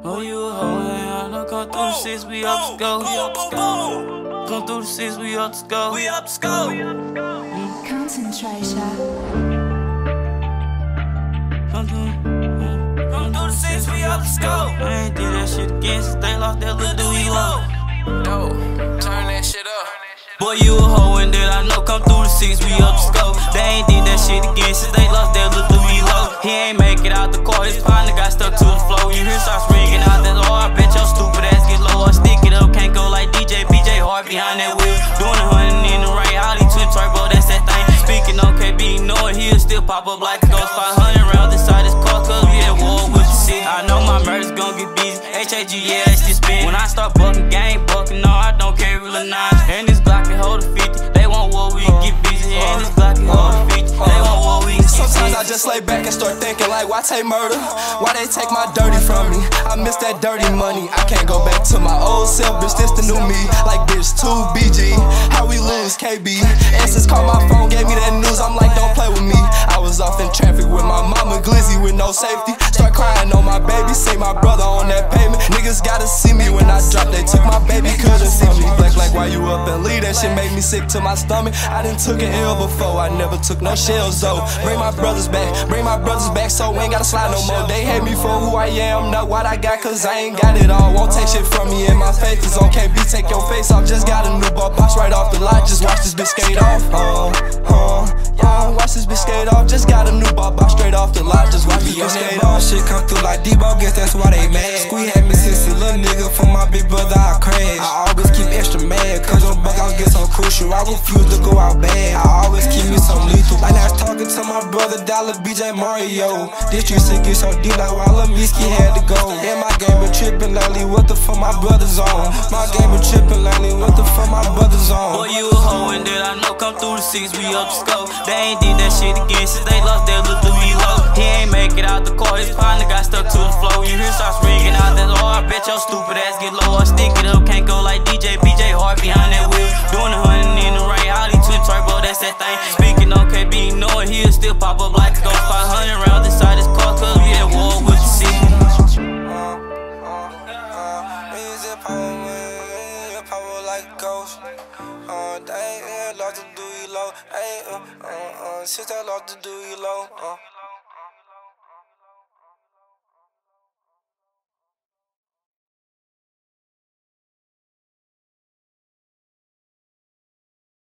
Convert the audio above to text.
Oh, you a hoe, I know. Come through the six, we up to go. Come through the six, we up to go. Concentration. Come through the six, we up to go. I ain't did that shit again since they lost that little Dewey low. No, turn that shit up. Boy, you a hoe and that I know. Come through the six, we up to go. They ain't did that shit again since they lost that little Dewey low. He ain't make it out the car, his partner got stuck to the floor. You hear starts ringing out that low, I bet your stupid ass get low. I stick it up, can't go like DJ, Beejay hard behind that wheel. Doing 100 in the right, Holly twin turbo, that's that thing. Speaking on KB, knowing he'll still pop up like a ghost. 500 rounds inside his car, cause we at war with the city. I know my murder's gon' get busy. HAG, yeah, that's just spin. When I start bucking, gang bucking, no, I don't carry real nines. And this Glock can hold a 50, they want war, we can get busy. And this Glock can hold a 50, they want war, we can get busy. Sometimes I just lay back and start thinking like, why take murder? Why they take my dirty from me? I miss that dirty money. I can't go back to my old self, bitch, this the new me. Like bitch, 2 BG, how we lose KB? Essence called my phone, gave me that news, I'm like, don't play with me. I was off in traffic with my mama glizzy with no safety. Start crying on my baby, see my brother on that pavement. Niggas gotta see me when I drop, they took my baby cousin from me. Black, why you up and leave? That shit made me sick to my stomach. I done took an L before, I never took no shells though. Bring my brothers back, so we ain't gotta slide no more. They hate me for who I am, not what I got, cause I ain't got it all. Won't take shit from me, and my faith is on KB, take your face off. Just got a new ball, pops right off the lot, just watch this bitch skate off. Watch this bitch skate off, just got a new ball, box straight off the lot, just watch this bitch skate off. Shit come through like D-ball, guess that's why they mad. Squeeze had me since a little nigga, for my big brother I crash. I always keep extra mad, cause your buck out get so crucial. I refuse to go out bad, I always keep me some lethal. Like I was talking to my brother Dollar, Beejay Mario. This street shit get so deep like while Booski had to go. And my game been trippin' lately, what the fuck my brother's on? My game been trippin' lately, what the fuck my brother's on? Boy, you a hoe and that I know. Come through the six, we up to go. They ain't did that shit again since they lost that little Dewey low. He ain't make it out the car, his partner got stuck to the floor. You hear starts ringing out that low, I bet your stupid ass get low. I stick it up, can't go like DJ, Beejay hard behind that wheel. Doing 100 in the right, Holly twin turbo, that's that thing. Speaking on KB, knowing he'll still pop up like a ghost. 500 rounds inside his car, cause we at war with the city. Power like ghost. They ain't lost to do you low. Since I lost to do you low.